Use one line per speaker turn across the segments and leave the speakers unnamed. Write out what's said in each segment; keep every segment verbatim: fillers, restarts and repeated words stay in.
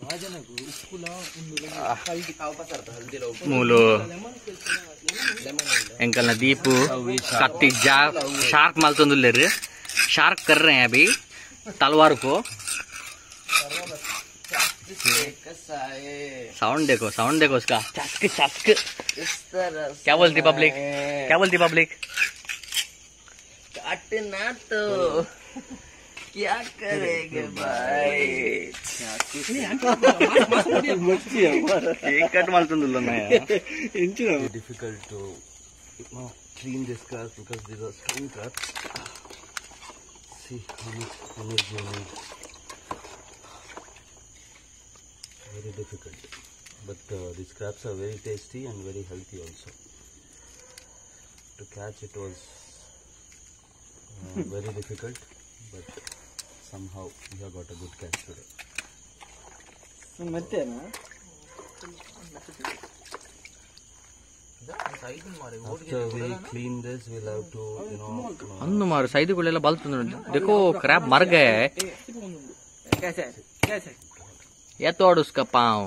मूलो uncle दीप कत्ती जा shark मालतुंदुल्लेर shark कर रहे हैं अभी तलवार को। साउंड देखो साउंड देखो उसका चस्क चस्क। क्या बोलती पब्लिक क्या बोलती पब्लिक?
काटना तो क्या करेंगे भाई?
Difficult to you know, clean this crabs because these are stone crabs. See how much energy I need. Very difficult, but uh, these crabs are very tasty and very healthy also. To catch it was uh, very difficult, but somehow we have got a good catch today. After we clean this, we'll have to, you know.
अंदु मार side को लेला बाल तुंदु देखो crab मर गया है।
कैसे कैसे
या तोड़ उसका पाँव।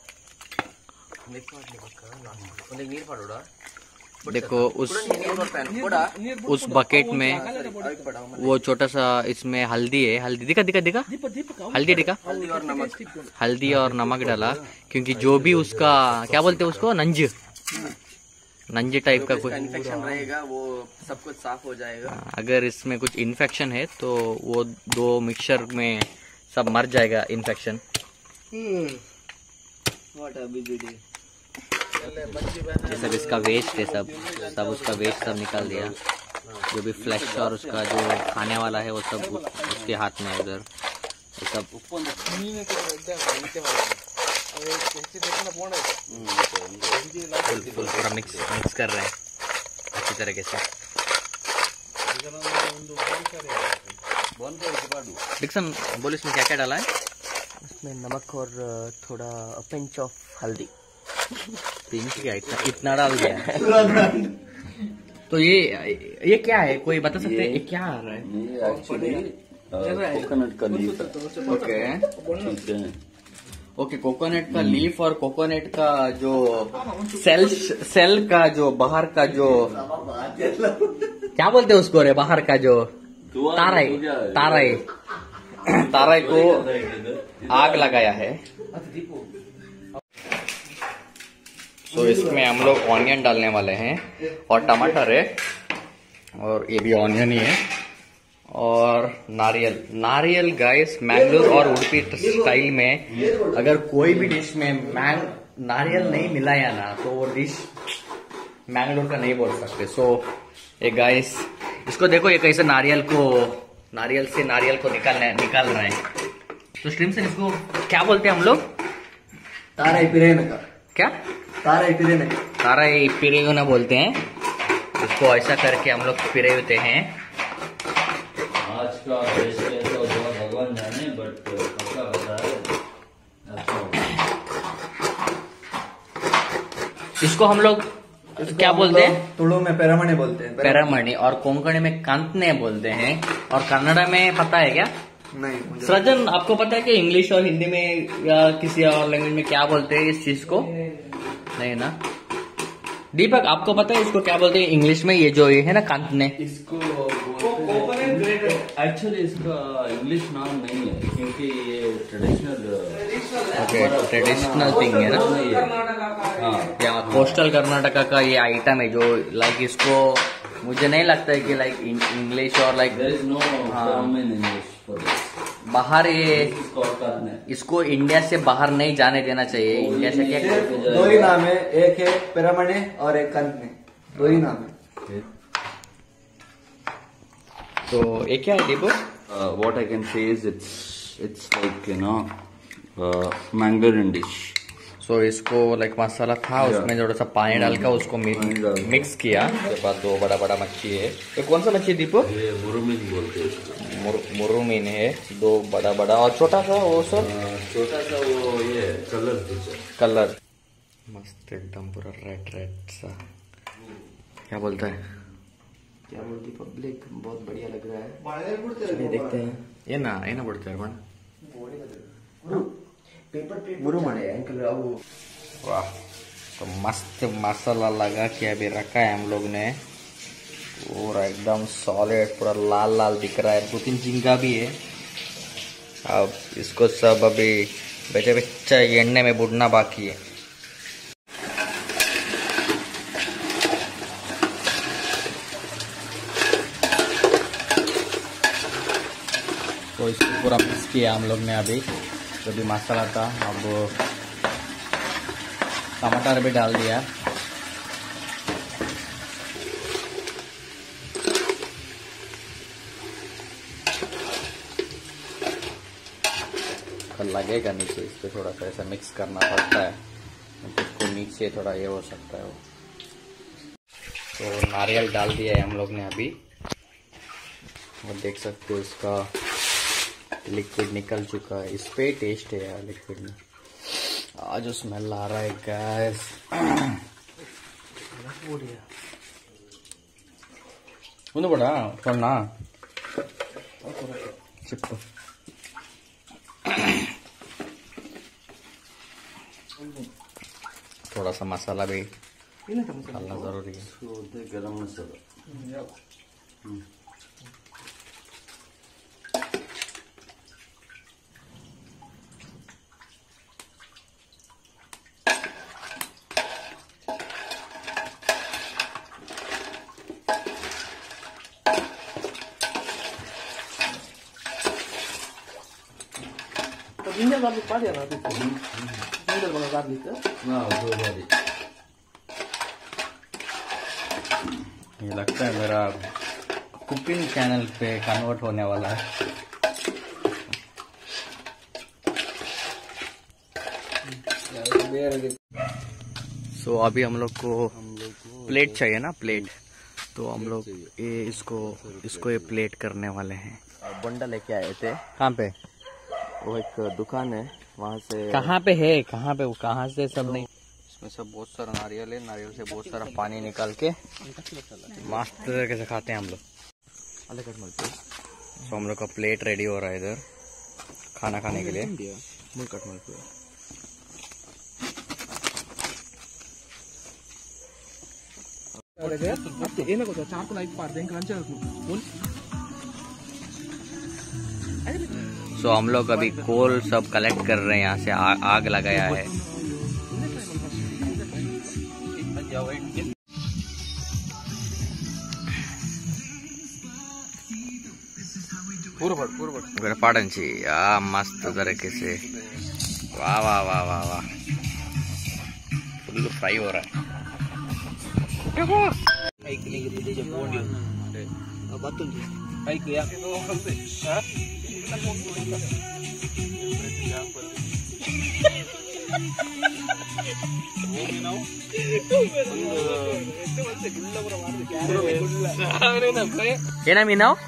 देखो उस उस बकेट में वो छोटा सा इसमें हल्दी है। हल्दी दिखा दिखा दिखा हल्दी दिखा हल्दी और नमक डाला क्योंकि जो भी उसका क्या बोलते हैं उसको नंज नंज टाइप का कुछ
इन्फेक्शन रहेगा वो सब कुछ साफ हो जाएगा।
अगर इसमें कुछ इन्फेक्शन है तो वो दो मिक्सचर में सब मर जाएगा इन्फेक्शन। ये सब इसका वेस्ट है सब सब उसका वेस्ट सब निकाल दिया। जो भी फ्लैश और उसका जो खाने वाला है वो सब उसके हाथ में है उधर। ये सब फुल पूरा मिक्स मिक्स कर रहे हैं अच्छी तरीके से। डिक्सन बोल इसमें क्या क्या डाला है?
इसमें नमक और थोड़ा पिंच ऑफ हल्दी।
पिंच क्या इतना इतना डाल दिया? तो ये ये क्या है कोई बता सकते हैं ये क्या आ रहा है?
कोकोनट का लीफ।
ओके ओके कोकोनट का लीफ और कोकोनट का जो सेल सेल का जो बाहर का जो क्या बोलते हैं उसको रे बाहर का जो ताराई ताराई ताराई को आग लगाया है। तो इसमें हम लोग ऑनियन डालने वाले हैं और टमाटर है और ये भी ऑनियन ही है और नारियल नारियल गाइस मैंगलोर और उडुपी स्टाइल में अगर कोई भी डिश में मैंग नारियल नहीं मिलाया ना तो वो डिश मैंगलोर का नहीं बोल सकते। सो ये गाइस इसको देखो ये कैसे नारियल को नारियल से नारियल को निकालना निकाल रहे हैं। तो स्ट्रीम से इसको क्या बोलते हैं हम लोग?
ताराई पिरेना। क्या? ताराई पिरेना।
ताराई पिरेना बोलते हैं इसको। ऐसा करके हम लोग पिरे होते हैं।
आज का तो भगवान जाने बट पक्का बता है।
इसको हम लोग क्या बोलते हैं?
तुलु में पेरामणी बोलते हैं।
पेरामणी और कोंकणी में कांतने बोलते हैं और कन्नड़ा में पता है क्या?
नहीं।
सृजन आपको पता है कि इंग्लिश और हिंदी में या किसी और लैंग्वेज में क्या बोलते हैं इस चीज को? नहीं ना। दीपक आपको पता है इसको क्या बोलते हैं इंग्लिश में? ये जो ये है ना कांतने
इसको एक्चुअली इसका इंग्लिश नाम नहीं है क्योंकि ये ट्रेडिशनल
ओके ट्रेडिशनल थिंग है ना। हाँ या कोस्टल कर्नाटका का ये आइटम है जो लाइक इसको मुझे नहीं लगता है कि लाइक इंग्लिश और like
there is no form in English for this.
बाहर ये इसको इंडिया से बाहर नहीं जाने देना चाहिए। इंडिया से क्या
दो ही नाम है, एक है पिरामणी और एक कांतने, दो ही नाम है।
तो ये क्या है Deepak?
What I can say is it's it's like you know Mangalorean dish.
So इसको लाइक मसाला था उसमें थोड़ा सा पानी डाल कर उसको मिक्स किया। उसके बाद दो बड़ा बड़ा मच्छी है। ये कौन सा मच्छी दीपक?
ये मुरुमीन बोलते हैं।
मुरुमीन है दो बड़ा बड़ा और छोटा सा वो सब
छोटा सा वो ये कलर
कलर मस्त एकदम पूरा रेड रेड सा। क्या बोलता है?
क्या बोलती पब्लिक? बहुत बढ़िया लग रहा है।
चलिए देखते हैं। ये ना ये ना बोलते हैं
मुरु मणे अंकल वो
वाह, तो मस्त मसाला लगा के अभी रखा है हम लोग ने, पूरा एकदम सॉलिड, पूरा लाल लाल दिख रहा है। दो तीन झींगा भी है। अब इसको सब अभी बेचे बेचा एಣ್ಣೆ में बुड़ना बाकी है। तो इसको पूरा मिक्स किया हम लोग ने अभी, जो भी मसाला था। अब टमाटर भी डाल दिया। लगेगा नीचे, इस पे थोड़ा सा ऐसा मिक्स करना पड़ता है, तो इसको नीचे थोड़ा ये हो सकता है वो। तो नारियल डाल दिया है हम लोग ने अभी, और देख सकते हो इसका लिक्विड निकल चुका है। इस पे टेस्ट है यार लिक्विड में। आज जो स्मेल आ रहा है गैस, उन्हें बड़ा करना चिप थोड़ा सा मसाला भी डालना जरूरी है।
गरम मसाला
ginger garlic padi na dito. Ginger mga garlic ka?
हाँ दो बारी।
ये लगता है मेरा कुकिंग चैनल पे कन्वर्ट होने वाला है। सो so, अभी हम लोग को प्लेट चाहिए ना, प्लेट। तो हम लोग ये इसको इसको ये प्लेट करने वाले हैं।
बंडा लेके आए थे।
कहाँ पे?
वो एक दुकान है, वहाँ से।
कहाँ पे है? कहाँ पे? वो कहाँ से सब नहीं। इसमें सब बहुत सारा नारियल है, नारियल से बहुत सारा पानी निकाल के मस्त तरीके से खाते हैं हम लोग। तो हम लोग का प्लेट रेडी हो रहा है इधर खाना खाने के लिए। सो हम लोग अभी कोल सब कलेक्ट कर रहे हैं, यहाँ से आ, आग लगाया है। पाड़ंची आ मस्त तरीके से, वाह वाह वाह वाह वाह, फुल फ्राई हो रहा है। ಏನ ಮೀನು?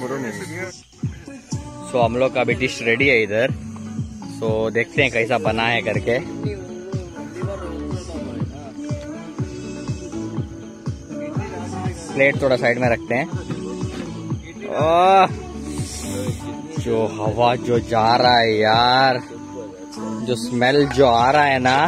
सो हम लोग का अभी डिश रेडी है इधर। सो देखते हैं कैसा बना है करके। प्लेट थोड़ा साइड में रखते हैं। ओह, जो हवा जो जा रहा है यार, जो स्मेल जो आ रहा है ना,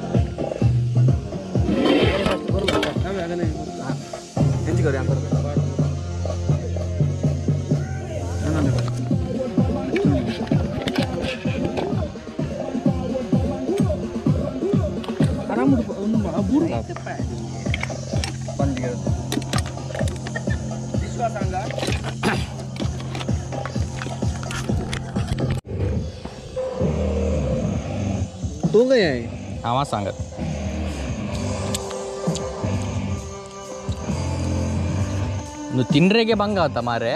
तू गया है?
आवा सांगत నువ్వు తినరేగే బంగా తమారే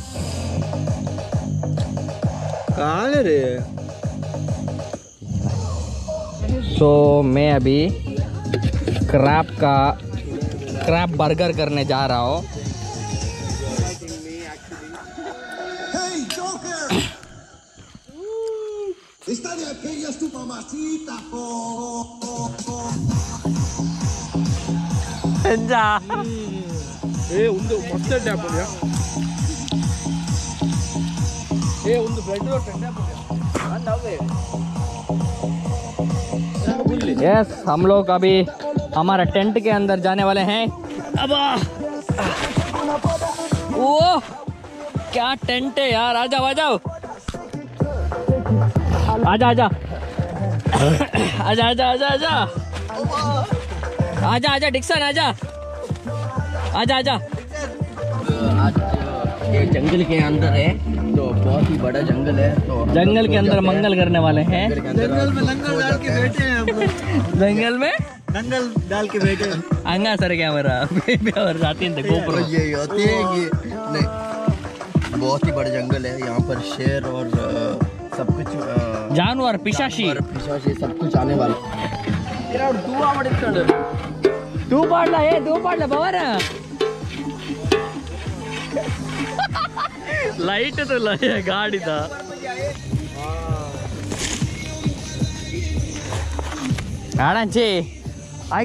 कहाँ रे?
सो मैं अभी क्रैब का क्रैब बर्गर करने जा रहा हूँ।
Esta de aquella es tu mamacita, po.
जा
ए ಒಂದು ಮಸ್ಟರ್ಡ್ ಆಪಲ್ ಯಾ ए ಒಂದು ಬ್ರೆಡ್ ರೋ ಟೆಂಡ ಆಪಲ್ ಯಾ ನವ್ವೆ
यस, हम लोग अभी हमारा टेंट के अंदर जाने वाले हैं। अब वो क्या टेंट है यार, आ जाओ आ जाओ, आजा आजा आजा आजा आजा आजा आजा आजा डिक्सन आजा आजा आजा। आज ये जंगल के अंदर है, तो बहुत ही बड़ा जंगल है, तो जंगल के अंदर मंगल करने वाले हैं।
जंगल में लंगल डाल के बैठे हैं हम लोग।
जंगल में
लंगल डाल के बैठे हैं।
अंगा सर क्या मेरा और जाती है गोप्रो
ये होते हैं ये नहीं, बहुत ही बड़ा जंगल है यहाँ पर। शेर और अ, सब कुछ अ,
जानवर पिशाची
जानवर, पिशाची सब कुछ आने वाला।
तू पाडला हे तू पाडला बाबर लाईट तुला गाडीचा गाड्यांचे ऐक